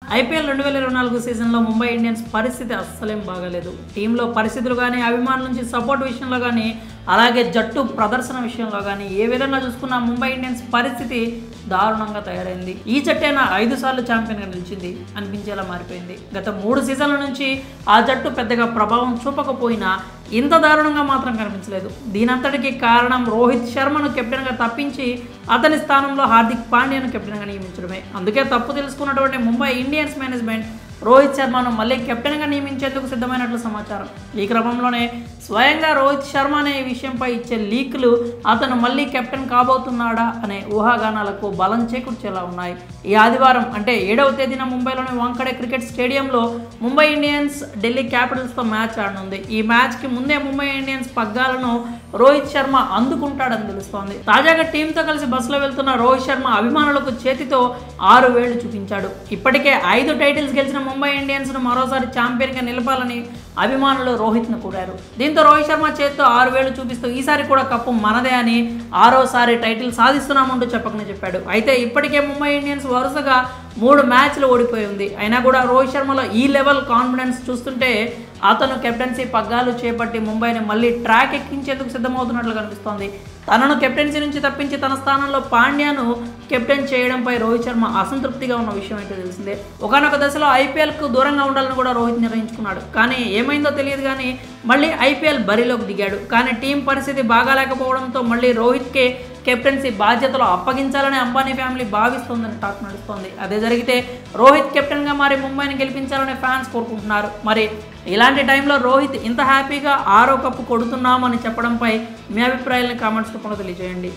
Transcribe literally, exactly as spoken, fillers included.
IPL రెండు వేల ఇరవై నాలుగు సీజన్లో ముంబై ఇండియన్స్ పరిస్థితి అస్సలేం బాగాలేదు. టీంలో పరిస్థితులు కానీ, అభిమానుల నుంచి సపోర్ట్ విషయంలో కానీ, అలాగే జట్టు ప్రదర్శన విషయంలో కానీ ఏ విధంగా చూసుకున్నా ముంబై ఇండియన్స్ పరిస్థితి దారుణంగా తయారైంది. ఈ జట్టైనా ఐదు సార్లు ఛాంపియన్గా నిలిచింది అనిపించేలా మారిపోయింది. గత మూడు సీజన్ల నుంచి ఆ జట్టు పెద్దగా ప్రభావం చూపకపోయినా ఇంత దారుణంగా మాత్రం కనిపించలేదు. దీనంతటికి కారణం రోహిత్ శర్మను కెప్టెన్గా తప్పించి అతని స్థానంలో హార్దిక్ పాండ్యాను కెప్టెన్గా నియమించడమే. అందుకే తప్పు తెలుసుకున్నటువంటి ముంబై ఇండియన్స్ మేనేజ్మెంట్ రోహిత్ శర్మను మళ్ళీ కెప్టెన్గా నియమించేందుకు సిద్ధమైనట్లు సమాచారం. ఈ క్రమంలోనే స్వయంగా రోహిత్ శర్మ అనే విషయంపై ఇచ్చే లీకులు అతను మళ్ళీ కెప్టెన్ కాబోతున్నాడా అనే ఊహాగానాలకు బలం చేకూర్చేలా ఉన్నాయి. ఈ ఆదివారం అంటే ఏడవ తేదీన ముంబైలోని వాంఖడే క్రికెట్ స్టేడియంలో ముంబై ఇండియన్స్ ఢిల్లీ క్యాపిటల్స్తో మ్యాచ్ ఆడనుంది. ఈ మ్యాచ్కి ముందే ముంబై ఇండియన్స్ పగ్గాలను రోహిత్ శర్మ అందుకుంటాడని తెలుస్తోంది. తాజాగా టీంతో కలిసి బస్సులో వెళ్తున్న రోహిత్ శర్మ అభిమానులకు చేతితో ఆరు వేళ్లు చూపించాడు. ఇప్పటికే ఐదు టైటిల్స్ గెలిచిన ముంబై ఇండియన్స్ ను మరోసారి ఛాంపియన్ గా నిలపాలని అభిమానులు రోహిత్ ను కోరారు. దీంతో రోహిత్ శర్మ చేతితో ఆరు వేళ్లు చూపిస్తూ ఈసారి కూడా కప్పు మనదే అని ఆరోసారి టైటిల్ సాధిస్తున్నామంటూ చెప్పకనే చెప్పాడు. అయితే ఇప్పటికే ముంబై ఇండియన్స్ వరుసగా మూడు మ్యాచ్లు ఓడిపోయి ఉంది. అయినా కూడా రోహిత్ శర్మలో ఈ లెవెల్ కాన్ఫిడెన్స్ చూస్తుంటే అతను కెప్టెన్సీ పగ్గాలు చేపట్టి ముంబైని మళ్ళీ ట్రాక్ ఎక్కించేందుకు సిద్ధమవుతున్నట్లు కనిపిస్తోంది. తనను కెప్టెన్సీ నుంచి తప్పించి తన స్థానంలో పాండ్యాను కెప్టెన్ చేయడంపై రోహిత్ శర్మ అసంతృప్తిగా ఉన్న విషయం అయితే తెలిసిందే. ఒకనొక దశలో ఐపీఎల్కు దూరంగా ఉండాలని కూడా రోహిత్ నిర్ణయించుకున్నాడు. కానీ ఏమైందో తెలియదు కానీ మళ్ళీ ఐపీఎల్ బరిలోకి దిగాడు. కానీ టీం పరిస్థితి బాగాలేకపోవడంతో మళ్ళీ రోహిత్కే కెప్టెన్సీ బాధ్యతలు అప్పగించాలని అంబానీ ఫ్యామిలీ భావిస్తోందని టాక్ నడుస్తోంది. అదే జరిగితే రోహిత్ కెప్టెన్గా మారి ముంబైని గెలిపించాలని ఫ్యాన్స్ కోరుకుంటున్నారు. మరి ఇలాంటి టైంలో రోహిత్ ఇంత హ్యాపీగా ఆరో కప్పు కొడుతున్నామని చెప్పడంపై మీ అభిప్రాయాలను కామెంట్స్ రూపంలో తెలియజేయండి.